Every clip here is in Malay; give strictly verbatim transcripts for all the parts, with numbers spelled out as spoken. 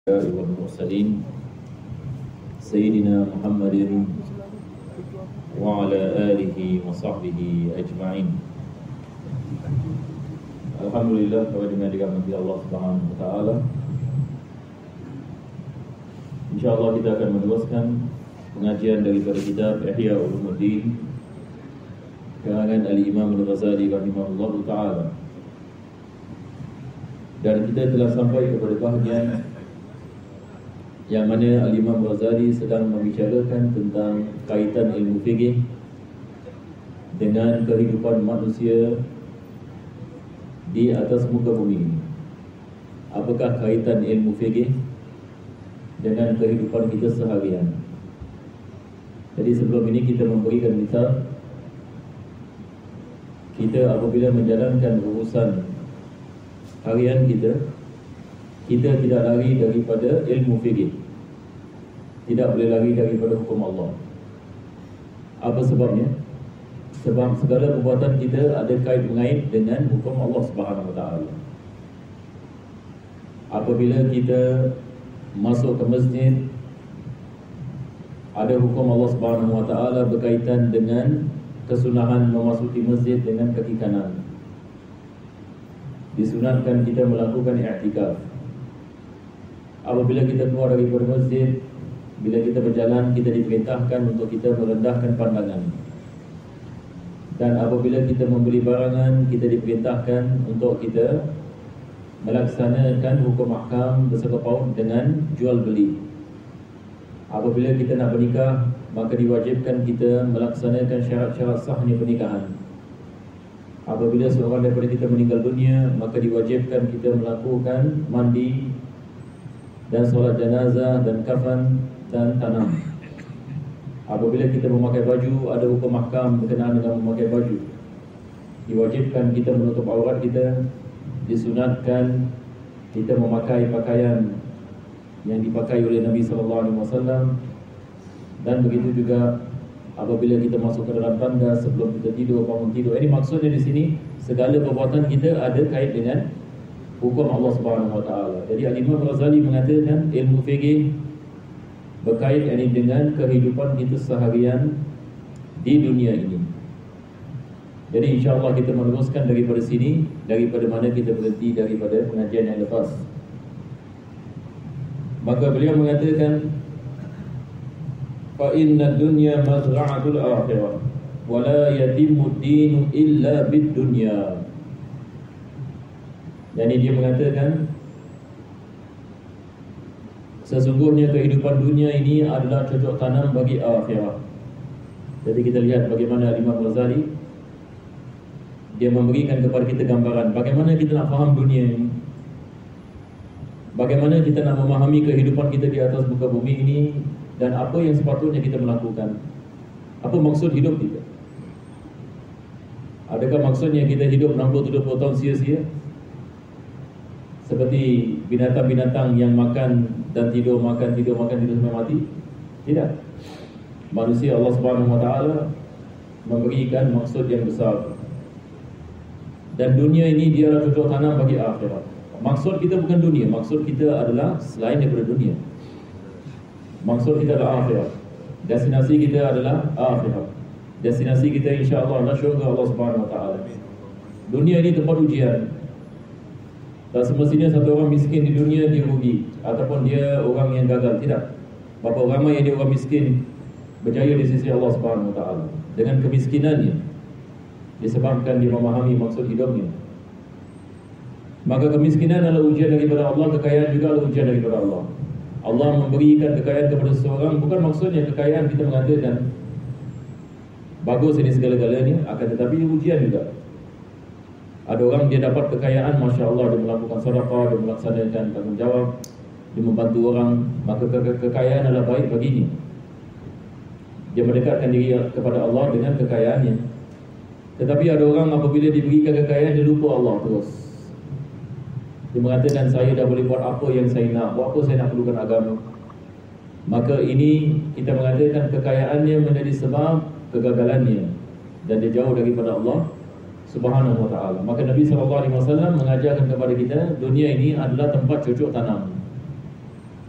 والمرسلين سيدنا محمد وعلى آله وصحبه أجمعين. Alhamdulillah, kepada dengan dirahmati Allah Subhanahu wa taala. Insyaallah kita akan meneruskan pengajian daripada kitab Ihya Ulumuddin karangan Al-Imam Al-Ghazali rahimahullahu taala. Dan kita telah sampai kepada bahagian yang mana Al-Imam Ghazali sedang membicarakan tentang kaitan ilmu fiqih dengan kehidupan manusia di atas muka bumi. Apakah kaitan ilmu fiqih dengan kehidupan kita seharian? Jadi sebelum ini kita memberikan misal, kita apabila menjalankan urusan harian kita, kita tidak lari daripada ilmu fiqih, tidak boleh lari daripada hukum Allah. Apa sebabnya? Sebab segala perbuatan kita ada kait mengait dengan hukum Allah Subhanahu wa taala. Apabila kita masuk ke masjid, ada hukum Allah Subhanahu wa taala berkaitan dengan kesunahan memasuki masjid dengan kaki kanan. Disunatkan kita melakukan i'tikaf. Apabila kita keluar daripada masjid, bila kita berjalan, kita diperintahkan untuk kita merendahkan pandangan. Dan apabila kita membeli barangan, kita diperintahkan untuk kita melaksanakan hukum ahkam bersangkut paut dengan jual beli. Apabila kita nak bernikah, maka diwajibkan kita melaksanakan syarat-syarat sahnya pernikahan. Apabila seorang daripada kita meninggal dunia, maka diwajibkan kita melakukan mandi dan solat jenazah dan kafan dan tanam. Apabila kita memakai baju, ada hukum ahkam berkenaan dengan memakai baju. Diwajibkan kita menutup aurat kita, disunatkan kita memakai pakaian yang dipakai oleh Nabi sallallahu alaihi wasallam. Dan begitu juga apabila kita masuk ke dalam tanda sebelum kita tidur, bangun tidur. Ini maksudnya di sini segala perbuatan kita ada kait dengan hukum Allah Subhanahu wa taala. Jadi Al-Imam Ghazali mengatakan ilmu fiqih berkait ini dengan kehidupan kita seharian di dunia ini. Jadi insya-Allah kita meneruskan daripada sini, daripada mana kita berhenti daripada pengajian yang lepas. Maka beliau mengatakan, fa inna dunya mazra'atul akhirah wa la yatimmu ad-din illa bid-dunya. Jadi dia mengatakan sesungguhnya kehidupan dunia ini adalah cocok tanam bagi akhirat. Jadi kita lihat bagaimana Imam Ghazali dia memberikan kepada kita gambaran bagaimana kita nak faham dunia ini, bagaimana kita nak memahami kehidupan kita di atas muka bumi ini, dan apa yang sepatutnya kita melakukan. Apa maksud hidup kita? Adakah maksudnya kita hidup enam puluh tujuh puluh tahun sia-sia seperti binatang-binatang yang makan dan tidur, makan, tidur, makan, tidur sampai mati? Tidak. Manusia Allah Subhanahu wa taala memberikan maksud yang besar. Dan dunia ini dia adalah cocok tanam bagi akhirat. Maksud kita bukan dunia, maksud kita adalah selain daripada dunia. Maksud kita adalah akhirat. Destinasi kita adalah akhirat. Destinasi kita insya-Allah adalah syurga Allah Subhanahu wa taala. Dunia ini tempat ujian. Tak semestinya satu orang miskin di dunia dia rugi ataupun dia orang yang gagal. Tidak. Berapa ramai yang dia orang miskin berjaya di sisi Allah Subhanahu wa taala dengan kemiskinannya disebabkan dia memahami maksud hidupnya. Maka kemiskinan adalah ujian daripada Allah, kekayaan juga adalah ujian daripada Allah. Allah memberikan kekayaan kepada seseorang bukan maksudnya kekayaan kita mengatakan bagus ini segala-galanya, akan tetapi ujian juga. Ada orang dia dapat kekayaan, Masya Allah, dia melakukan sedekah, dia melaksanakan tanggungjawab, dia membantu orang, maka ke- kekayaan adalah baik baginya. Dia mendekatkan diri kepada Allah dengan kekayaannya. Tetapi ada orang apabila diberikan kekayaan, dia lupa Allah terus. Dia mengatakan, saya dah boleh buat apa yang saya nak, buat apa saya nak perlukan agama. Maka ini kita mengatakan kekayaannya menjadi sebab kegagalannya, dan dia jauh daripada Allah Subhanahu wa taala. Maka Nabi sallallahu alaihi wasallam mengajarkan kepada kita dunia ini adalah tempat cocok tanam.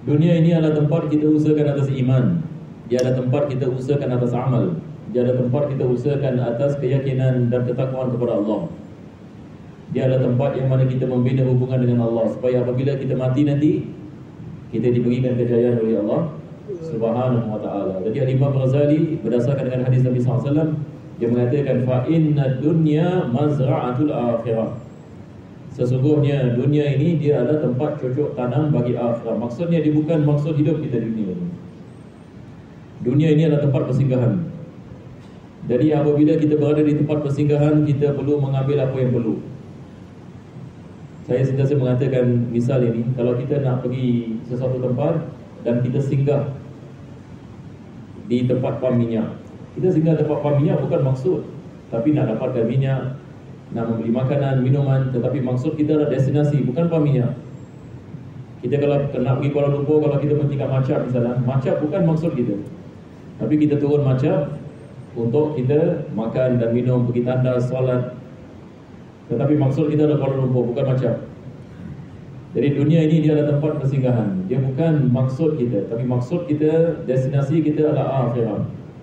Dunia ini adalah tempat kita usahakan atas iman. Dia adalah tempat kita usahakan atas amal. Dia adalah tempat kita usahakan atas keyakinan dan ketakwaan kepada Allah. Dia adalah tempat yang mana kita membina hubungan dengan Allah, supaya apabila kita mati nanti, kita diberikan kejayaan oleh Allah Subhanahu wa ta'ala. Jadi Imam Ghazali berdasarkan dengan hadis Nabi sallallahu alaihi wasallam, dia mengatakan fa inna dunya mazra'atul akhirah. Sesungguhnya dunia ini dia adalah tempat cocok tanam bagi akhirat. Maksudnya dia bukan maksud hidup kita di dunia ini. Dunia ini adalah tempat persinggahan. Jadi apabila kita berada di tempat persinggahan, kita perlu mengambil apa yang perlu. Saya sentiasa mengatakan misal ini, kalau kita nak pergi sesuatu tempat dan kita singgah di tempat pam minyak. Kita singgah tempat pam minyak bukan maksud, tapi nak dapatkan minyak, nak membeli makanan, minuman, tetapi maksud kita adalah destinasi, bukan pam minyak. Kita kalau nak pergi Kuala Lumpur, kalau kita bertingkat Macap misalnya, Macap bukan maksud kita, tapi kita turun Macap untuk kita makan dan minum, pergi tandas, solat. Tetapi maksud kita adalah Kuala Lumpur, bukan Macap. Jadi dunia ini dia adalah tempat persinggahan. Dia bukan maksud kita, tapi maksud kita, destinasi kita adalah akhirat.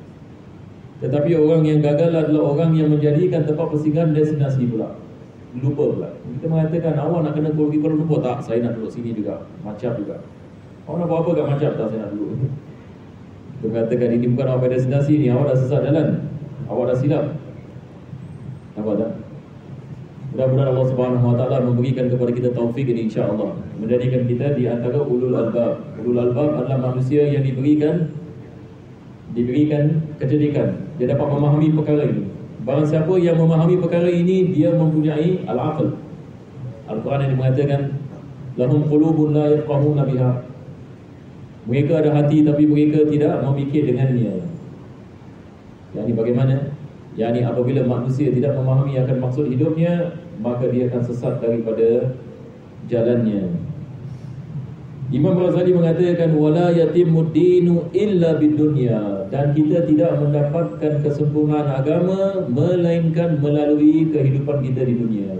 Tetapi orang yang gagal adalah orang yang menjadikan tempat persinggahan destinasi pula. Lupa pula. Kita mengatakan, awak nak kena pergi Kuala Lumpur? Tak, saya nak duduk sini juga, Macap juga. Awak nak buat apa kat Macap? Tak, saya nak duduk. Dia mengatakan, ini bukan awak destinasi ni, awak dah sesat jalan, awak dah silap. Nampak tak? Mudah-mudahan Allah Subhanahu wa ta'ala memberikan kepada kita taufik ini, insya-Allah, menjadikan kita di antara ulul albab. Ulul albab adalah manusia yang diberikan diberikan kecerdikan. Dia dapat memahami perkara ini. Barang siapa yang memahami perkara ini, dia mempunyai al-aql. Al-Quran yang mengatakan, lahum qulubun la yafqahuna biha. Mereka ada hati tapi mereka tidak memikir dengannya. Yani bagaimana? Yani apabila manusia tidak memahami akan maksud hidupnya, maka dia akan sesat daripada jalannya. Imam Ghazali mengatakan wala yatimud dinu illa bidunya, dan kita tidak mendapatkan kesempurnaan agama melainkan melalui kehidupan kita di dunia.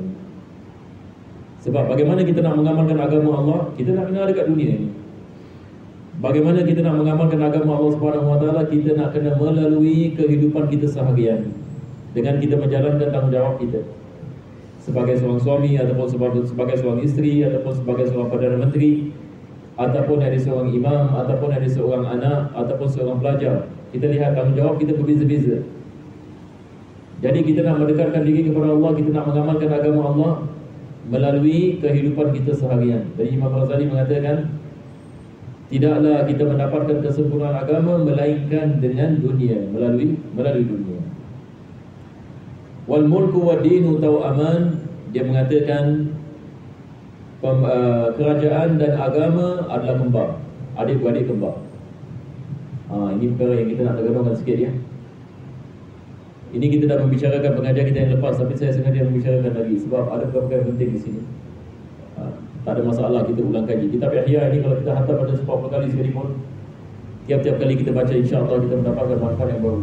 Sebab bagaimana kita nak mengamalkan agama Allah? Kita nak kena dekat dunia ini. Bagaimana kita nak mengamalkan agama Allah Subhanahu wa taala? Kita nak kena melalui kehidupan kita seharian, dengan kita menjalankan tanggungjawab kita sebagai seorang suami, ataupun sebagai, sebagai seorang isteri, ataupun sebagai seorang Perdana Menteri, ataupun ada seorang imam, ataupun ada seorang anak, ataupun seorang pelajar. Kita lihat tanggungjawab kita berbeza-beza. Jadi kita nak mendekatkan diri kepada Allah, kita nak mengamalkan agama Allah melalui kehidupan kita seharian. Jadi Imam Ghazali mengatakan, tidaklah kita mendapatkan kesempurnaan agama melainkan dengan dunia, melalui melalui dunia. Wal mulku wa dinu tawaman, dia mengatakan pem, uh, kerajaan dan agama adalah kembar, adik-beradik kembar. Ha, ini perkara yang kita nak tergadungkan sikit ya. Ini kita dah membicarakan pengajian kita yang lepas, tapi saya sengaja membicarakan lagi sebab ada perkara penting di sini. Ha, tak ada masalah kita ulang kaji. Kitab Ihya ini kalau kita hantar pada sepuluh kali sekalipun, tiap-tiap kali kita baca, insya-Allah kita mendapatkan manfaat yang baru.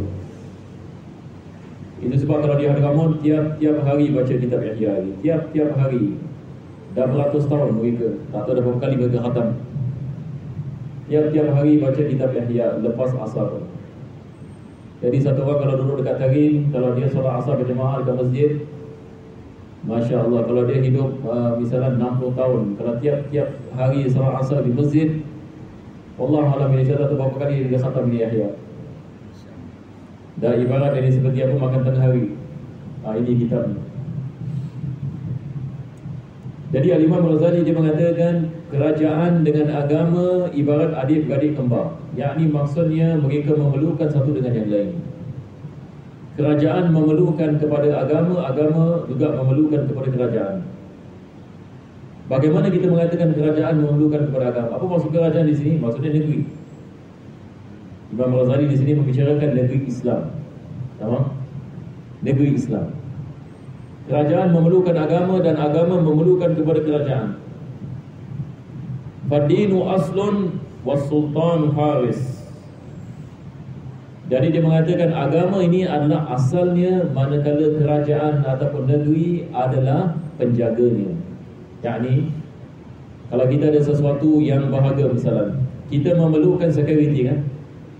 Itu sebab kalau di Hadramaut tiap-tiap hari baca kitab Ihya ini, tiap-tiap hari. Dah beratus tahun mereka, tak tahu dah berapa kali mereka khatam. Tiap-tiap hari baca kitab Ihya lepas asar. Jadi satu orang kalau duduk dekat tarin, kalau dia solat asar berjemaah dekat masjid, Masya Allah, kalau dia hidup uh, misalnya enam puluh tahun, kalau tiap-tiap hari solat asar di masjid, Allah alam ini saya tak tahu berapa kali dia khatam ini Ihya. Dan ibarat ini seperti apa makan tengah hari. Ha, ini kitab. Jadi Al-Imam Ghazali dia mengatakan kerajaan dengan agama ibarat adik-beradik kembar. Yakni maksudnya mereka memerlukan satu dengan yang lain. Kerajaan memerlukan kepada agama, agama juga memerlukan kepada kerajaan. Bagaimana kita mengatakan kerajaan memerlukan kepada agama? Apa maksud kerajaan di sini? Maksudnya negeri. Imam Ghazali di sini membicarakan negeri Islam. Tamam? Negeri Islam. Kerajaan memerlukan agama dan agama memerlukan kepada kerajaan. Fadinu aslun was-sultan haris. Jadi dia mengatakan agama ini adalah asalnya, manakala kerajaan ataupun negeri adalah penjaganya. Yakni Kalau kita ada sesuatu yang berharga misalnya, kita memerlukan security kan.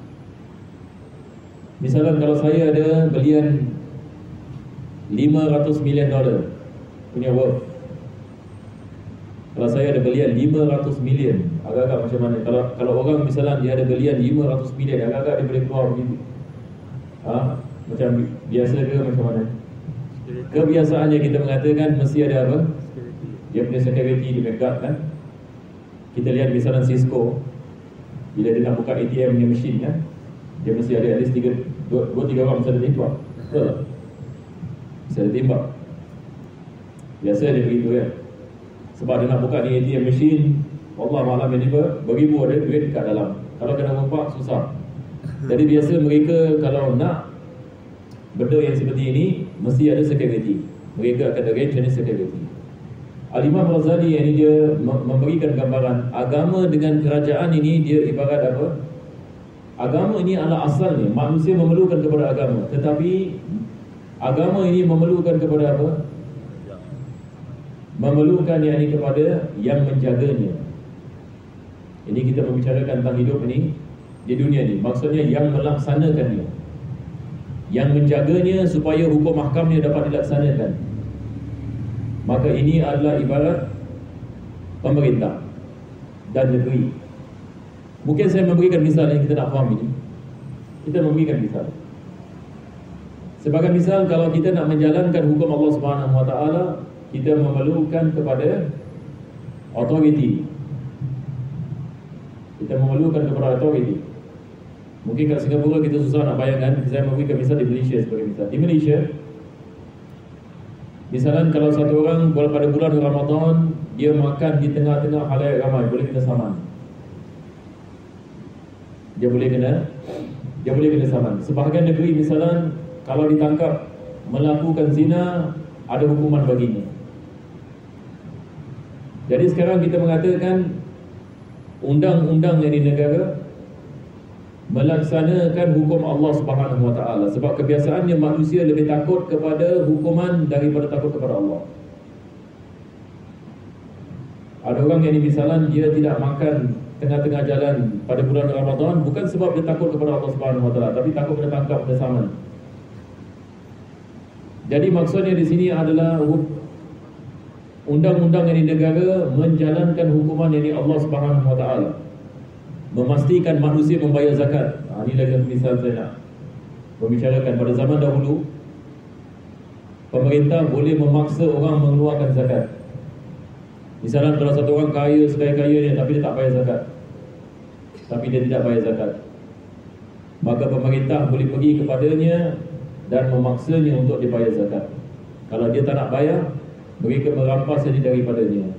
Misalnya kalau saya ada belian lima ratus million dolar punya worth. Kalau saya ada belian lima ratus million, agak-agak macam mana? Kalau kalau orang misalnya dia ada belian lima ratus million, agak-agak dia boleh keluar begitu. Ha? Macam biasa ke macam mana? Kebiasaannya kita mengatakan mesti ada apa? Dia punya security di backup kan. Kita lihat misalnya Cisco, bila dia nak buka A T M punya mesin kan, dia mesti ada at least tiga, dua, dua tiga orang mesti ada tembak. Betul tak? Mesti ada tembak. Biasa dia begitu kan. Sebab dia nak buka ni A T M mesin, Allah malam ini beribu ada duit kat dalam. Kalau kena rompak susah. Jadi biasa mereka kalau nak benda yang seperti ini mesti ada security. Mereka akan arrange any security. Al-Imam Razali yang ini dia memberikan gambaran agama dengan kerajaan ini dia ibarat apa? Agama ini adalah asalnya manusia memerlukan kepada agama, tetapi agama ini memerlukan kepada apa? Memerlukan yang ini kepada yang menjaganya. Ini kita membicarakan tentang hidup ini di dunia ini. Maksudnya yang melaksanakannya, yang menjaganya supaya hukum mahkamnya dapat dilaksanakan. Maka ini adalah ibarat pemerintah dan negeri. Mungkin saya memberikan misal yang kita nak faham ini. Kita memberikan misal. Sebagai misal, kalau kita nak menjalankan hukum Allah Subhanahu Wa Taala, kita memerlukan kepada authority. Kita memerlukan kepada authority. Mungkin kat Singapura kita susah nak bayangkan. Saya memberikan misal di Malaysia sebagai misal. Di Malaysia, misalnya kalau satu orang pada bulan Ramadan dia makan di tengah-tengah khalayak ramai, boleh kena saman. Dia boleh kena Dia boleh kena saman. Sebahagian negeri misalnya kalau ditangkap melakukan zina, ada hukuman baginya. Jadi sekarang kita mengatakan undang-undang yang di negara melaksanakan hukum Allah Subhanahu Wa Taala. Sebab kebiasaannya manusia lebih takut kepada hukuman daripada takut kepada Allah. Ada orang yang misalnya dia tidak makan tengah-tengah jalan pada bulan Ramadan bukan sebab dia takut kepada Allah Subhanahu Wa Taala, tapi takut kena tangkap, kena saman. Jadi maksudnya di sini adalah undang-undang yang di negara menjalankan hukuman yang di Allah Subhanahu Wa Taala. Memastikan manusia membayar zakat. Ha, ini lagi misal saya nak membicarakan. Pada zaman dahulu, pemerintah boleh memaksa orang mengeluarkan zakat. Misalnya kalau satu orang kaya sekaya-kayanya tapi dia tak bayar zakat, tapi dia tidak bayar zakat, maka pemerintah boleh pergi kepadanya dan memaksanya untuk dibayar zakat. Kalau dia tak nak bayar, mereka merampas ini daripadanya.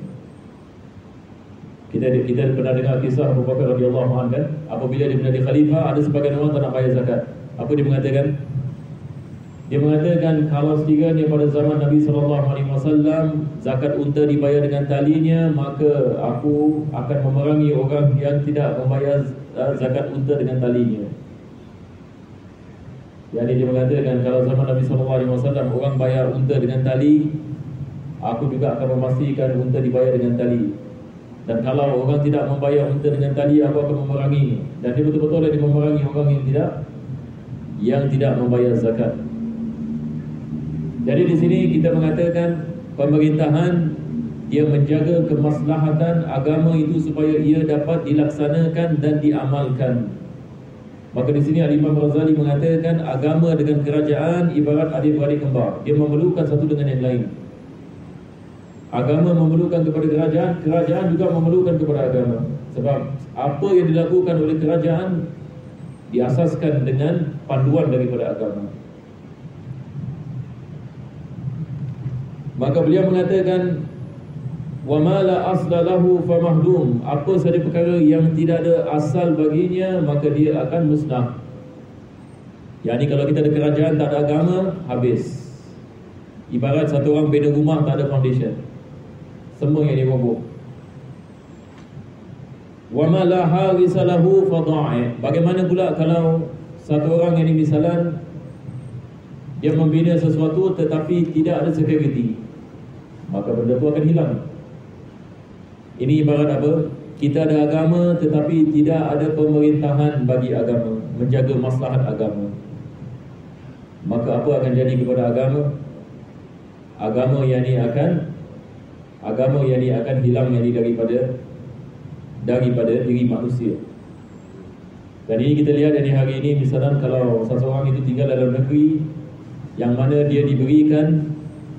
Kita kita pernah dengar kisah Abu Bakar radhiyallahu anhu kan, apabila dia menjadi khalifah, ada sebagian orang tak nak bayar zakat. Apa dia mengatakan? Dia mengatakan kalau sekiranya pada zaman Nabi sallallahu alaihi wasallam zakat unta dibayar dengan talinya, maka aku akan memerangi orang yang tidak membayar zakat unta dengan talinya. Jadi dia mengatakan kalau zaman Nabi sallallahu alaihi wasallam orang bayar unta dengan tali, aku juga akan memastikan unta dibayar dengan tali. Dan kalau orang tidak membayar unta dengan tali, aku akan memerangi. Dan dia betul-betul dia memerangi orang yang tidak yang tidak membayar zakat. Jadi di sini kita mengatakan pemerintahan dia menjaga kemaslahatan agama itu supaya ia dapat dilaksanakan dan diamalkan. Maka di sini Al-Imam Razali mengatakan agama dengan kerajaan ibarat adik-beradik kembar. Dia memerlukan satu dengan yang lain. Agama memerlukan kepada kerajaan, kerajaan juga memerlukan kepada agama. Sebab apa yang dilakukan oleh kerajaan diasaskan dengan panduan daripada agama. Maka beliau mengatakan wa ma la asla lahu famahdum, apa sahaja perkara yang tidak ada asal baginya maka dia akan musnah. Yani kalau kita ada kerajaan tak ada agama, habis. Ibarat satu orang bina rumah tak ada foundation, semua yang diroboh. Wa ma la harisa lahu fada'i, bagaimana pula kalau satu orang yang misalan dia membina sesuatu tetapi tidak ada security, maka benda itu akan hilang. Ini ibarat apa? Kita ada agama tetapi tidak ada pemerintahan bagi agama, menjaga maslahat agama. Maka apa akan jadi kepada agama? Agama yang ini akan agama yang ini akan hilang yang ini daripada daripada diri manusia. Dan ini kita lihat dari hari ini, misalnya kalau seseorang itu tinggal dalam negeri yang mana dia diberikan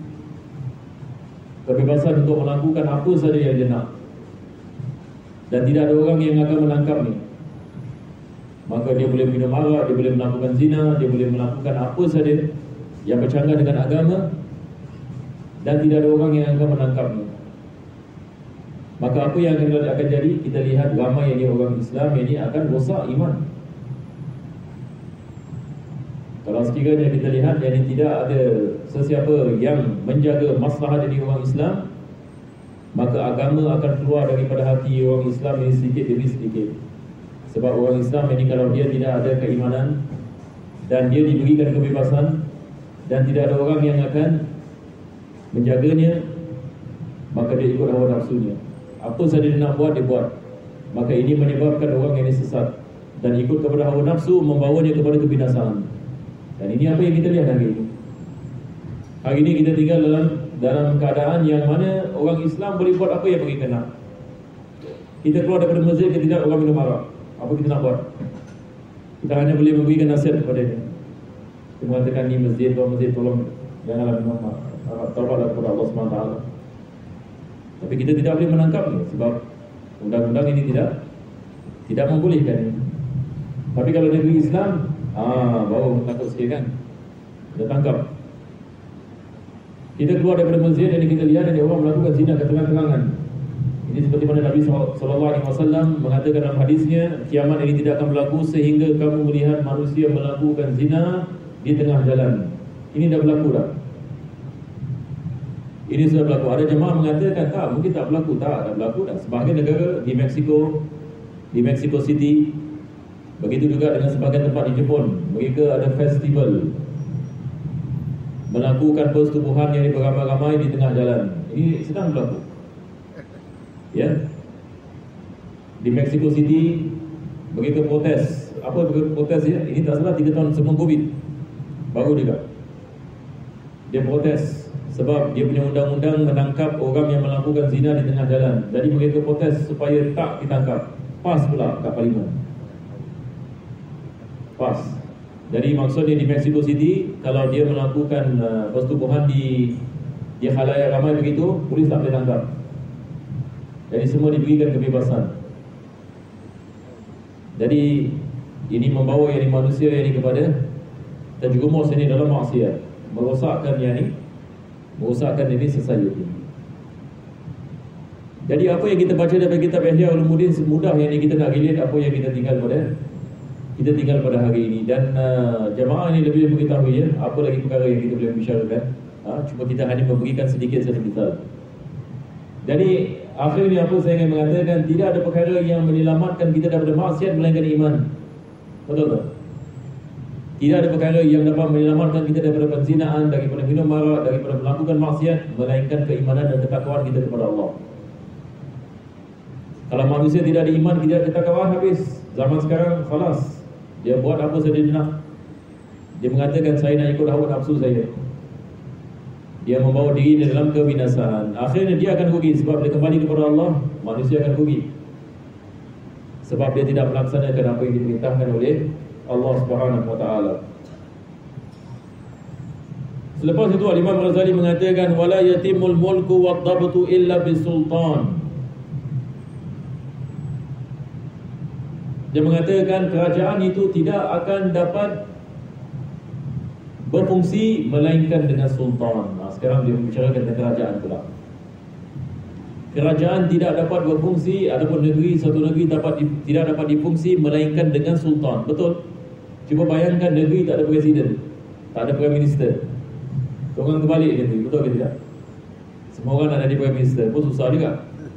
kebebasan untuk melakukan apa saja yang dia nak, dan tidak ada orang yang akan menangkapnya, maka dia boleh minum arak, dia boleh melakukan zina, dia boleh melakukan apa saja yang bercanggah dengan agama, dan tidak ada orang yang akan menangkapnya. Maka apa yang akan, akan jadi? Kita lihat ramai ini orang Islam ini akan rosak iman. Kalau sekiranya kita lihat yang tidak ada sesiapa yang menjaga maslahat dari orang Islam, maka agama akan keluar daripada hati orang Islam ini sedikit demi sedikit. Sebab orang Islam ini kalau dia tidak ada keimanan dan dia diberikan kebebasan dan tidak ada orang yang akan menjaganya, maka dia ikut hawa nafsunya. Apa saja dia nak buat, dia buat. Maka ini menyebabkan orang yang sesat, dan ikut kepada hawa nafsu membawanya kepada kebinasaan. Dan ini apa yang kita lihat hari ini. Hari ini kita tinggal dalam dalam keadaan yang mana orang Islam boleh buat apa yang mereka nak. Kita keluar daripada masjid, kita tidak orang minum arak. Apa kita nak buat? Kita hanya boleh memberikan nasihat kepada dia. Kita mengatakan ni masjid, tuan masjid, tolong janganlah minum arak. Taubatlah kepada Allah subhanahu wa taala. Tapi kita tidak boleh menangkapnya sebab undang-undang ini tidak tidak membolehkan. Tapi kalau negeri Islam, ah baru takut sikit kan, kita tangkap. Kita keluar daripada masjid dan kita lihat ada orang melakukan zina keterang-terangan. Ini seperti mana Nabi sallallahu alaihi wasallam mengatakan dalam hadisnya, kiamat ini tidak akan berlaku sehingga kamu melihat manusia melakukan zina di tengah jalan. Ini dah berlaku dah. Ini sudah berlaku. Ada jemaah mengatakan tak, mungkin tak berlaku. Tak, dah berlaku dah. Sebahagian negara di Mexico, di Mexico City, begitu juga dengan sebahagian tempat di Jepun, mereka ada festival melakukan persetubuhan yang beramai-ramai di tengah jalan. Ini sedang berlaku. Ya. Di Mexico City mereka protes. Apa mereka protes ya? Ini tak salah tiga tahun sebelum Covid. Baru juga. Dia protes sebab dia punya undang-undang menangkap orang yang melakukan zina di tengah jalan. Jadi mereka protes supaya tak ditangkap. Pas pula kat parlimen. Pas. Jadi maksudnya di Mexico City, kalau dia melakukan uh, persetubuhan di di khalayak ramai begitu, polis tak boleh tangkap. Jadi semua diberikan kebebasan. Jadi ini membawa yang manusia yang ini kepada terjerumus ini dalam maksiat, merosakkan yang ini, merosakkan ini society. Jadi apa yang kita baca daripada kitab Ihya Ulumuddin mudah yang ini kita nak relate apa yang kita tinggal pada kita tinggal pada hari ini. Dan uh, jemaah ini lebih mengetahui ya, apa lagi perkara yang kita boleh bicarakan. Ha, cuma kita hanya memberikan sedikit saja misal. Jadi akhirnya apa saya ingin mengatakan, tidak ada perkara yang menyelamatkan kita daripada maksiat melainkan iman. Betul tak? Tidak ada perkara yang dapat menyelamatkan kita daripada perzinaan, daripada minum arak, daripada melakukan maksiat melainkan keimanan dan ketakwaan kita kepada Allah. Kalau manusia tidak ada iman, tidak ada ketakwaan, habis. Zaman sekarang khalas, dia buat apa saja dia nak. Dia mengatakan saya nak ikut hawa nafsu saya. Dia membawa diri dalam kebinasaan. Akhirnya dia akan rugi sebab dia kembali kepada Allah. Manusia akan rugi sebab dia tidak melaksanakan apa yang diperintahkan oleh Allah Subhanahu wa taala. Selepas itu Imam Ghazali mengatakan wala yatimul mulku wadhabtu illa bisultan. Dia mengatakan kerajaan itu tidak akan dapat berfungsi melainkan dengan sultan. Nah, sekarang dia membicarakan tentang kerajaan pula. Kerajaan tidak dapat berfungsi ataupun negeri, satu negeri dapat di, tidak dapat difungsi melainkan dengan sultan. Betul? Cuba bayangkan negeri tak ada presiden, tak ada prime minister. Orang terbalik negeri, betul ke tidak? Semua orang nak jadi prime minister pun susah juga.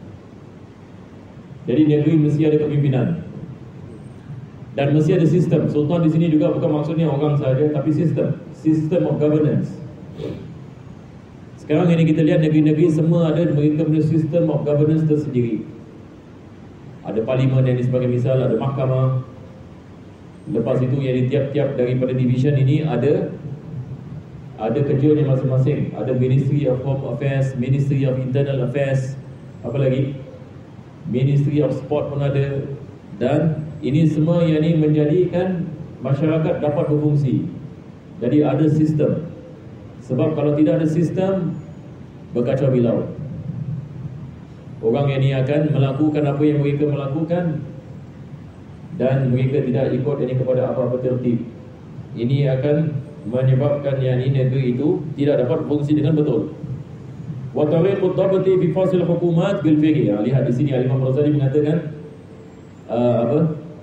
Jadi negeri mesti ada kepimpinan. Dan mesti ada sistem. Sultan di sini juga bukan maksudnya orang saja, tapi sistem. System of governance. Sekarang ini kita lihat negeri-negeri semua ada mereka punya sistem of governance tersendiri. Ada parlimen yang sebagai misal, ada mahkamah. Lepas itu yang di tiap-tiap daripada division ini ada ada kerjanya masing-masing. Ada Ministry of Home Affairs, Ministry of Internal Affairs, apa lagi? Ministry of Sport pun ada. Dan ini semua yang ini menjadikan masyarakat dapat berfungsi. Jadi ada sistem. Sebab kalau tidak ada sistem, berkacau bilau. Orang yang ini akan melakukan apa yang mereka melakukan dan mereka tidak ikut ini kepada apa-apa tertib. Ini akan menyebabkan yang ini negeri itu tidak dapat berfungsi dengan betul. Wa tariqut dhabti fi fasil hukumat bil fiqh. Ya, lihat di sini Imam Razali mengatakan uh, apa?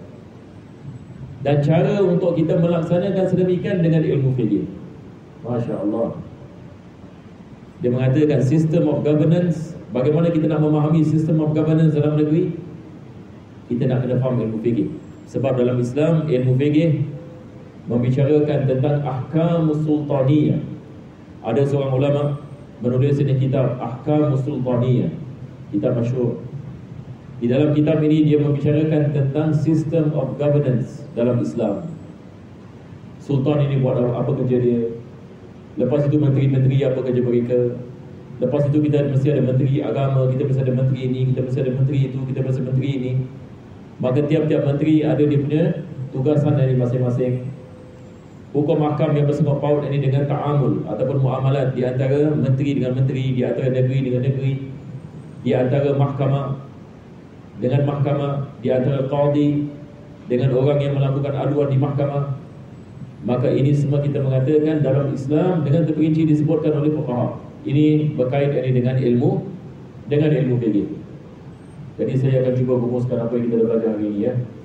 Dan cara untuk kita melaksanakan sedemikian dengan ilmu fiqh. Masya-Allah. Dia mengatakan system of governance. Bagaimana kita nak memahami system of governance dalam negeri? Kita nak kena faham ilmu fiqh. Sebab dalam Islam ilmu fiqh membicarakan tentang ahkamus sultaniyah. Ada seorang ulama menulis ini kitab Ahkamus Sultaniyah, kitab masyhur. Di dalam kitab ini dia membicarakan tentang system of governance dalam Islam. Sultan ini buat apa kerja dia? Lepas itu menteri-menteri apa kerja mereka? Lepas itu kita mesti ada menteri agama, kita mesti ada menteri ini, kita mesti ada menteri itu, kita mesti ada menteri ini. Maka tiap-tiap menteri ada dia punya tugasan dari masing-masing. Hukum ahkam yang bersangkut paut ini dengan ta'amul ataupun muamalat di antara menteri dengan menteri, di antara negeri dengan negeri, di antara mahkamah dengan mahkamah, di antara qadi dengan orang yang melakukan aduan di mahkamah. Maka ini semua kita mengatakan dalam Islam dengan terperinci disebutkan oleh fuqaha. Ini berkait ini dengan ilmu dengan ilmu fiqh. Jadi saya akan cuba rumuskan apa yang kita dah belajar hari ini ya.